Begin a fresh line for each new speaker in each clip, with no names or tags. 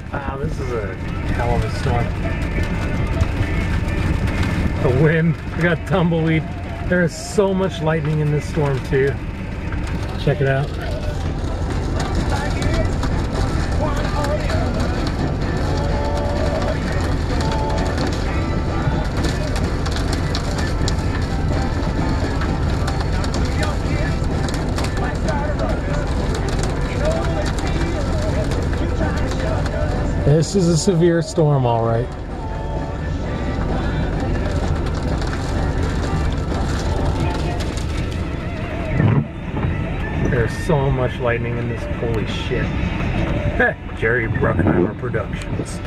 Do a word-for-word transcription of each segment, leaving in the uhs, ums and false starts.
Wow, this is a hell of a storm. The wind, we got tumbleweed. There is so much lightning in this storm too. Check it out. This is a severe storm, all right. There's so much lightning in this, holy shit. Jerry Bruckheimer Productions.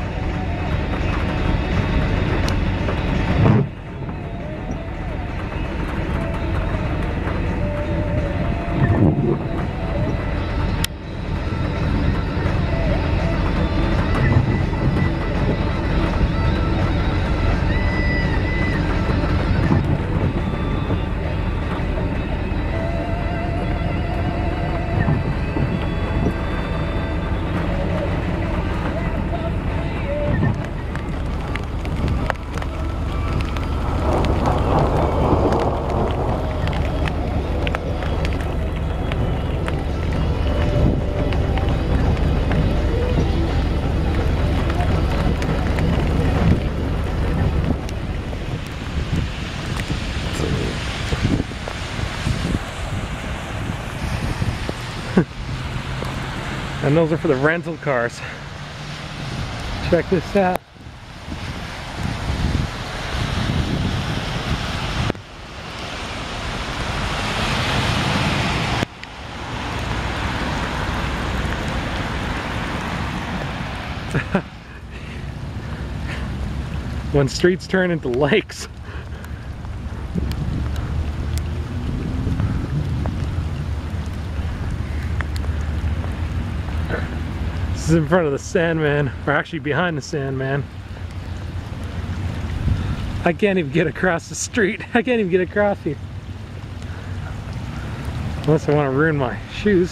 And those are for the rental cars. Check this out. When streets turn into lakes. This is in front of the Sandman, or actually behind the Sandman. I can't even get across the street. I can't even get across here. Unless I want to ruin my shoes.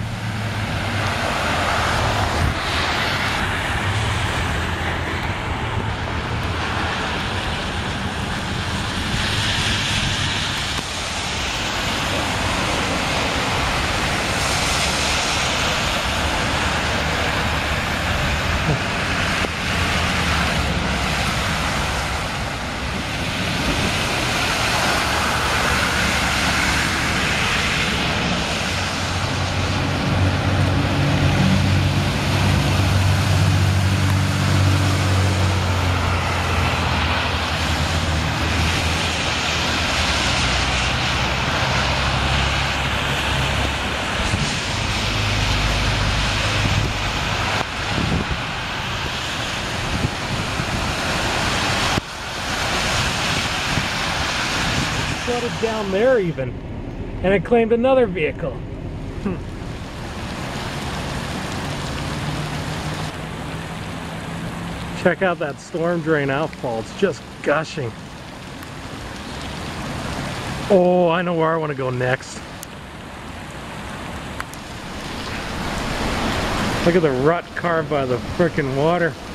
Shut it down there even, and it claimed another vehicle. Hmm. Check out that storm drain outfall, it's just gushing. Oh, I know where I want to go next. Look at the rut carved by the frickin' water.